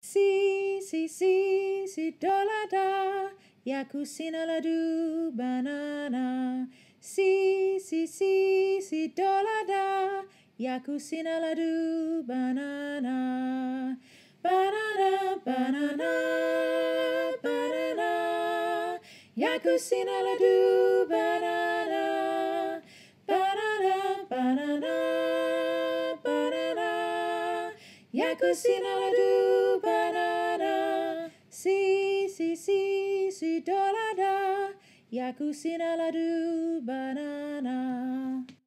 si do la da, yaku sina la do banana. Si do la da, yaku sina la do banana. Banana, banana, banana, yaku sina la do banana. Banana, banana, banana, yaku sina la do banana. Si do la da, yaku sina la do banana.